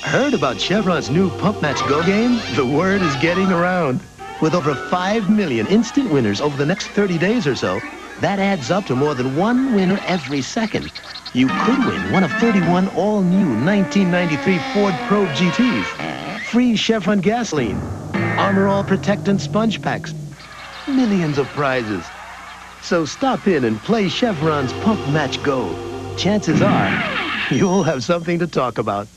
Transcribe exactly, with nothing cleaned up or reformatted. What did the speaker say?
Heard about Chevron's new Pump Match Go game? The word is getting around. With over five million instant winners over the next thirty days or so, that adds up to more than one winner every second. You could win one of thirty-one all-new nineteen ninety-three Ford Probe G Ts. Free Chevron gasoline, Armor All Protectant sponge packs, millions of prizes. So stop in and play Chevron's Pump Match Go. Chances are, you'll have something to talk about.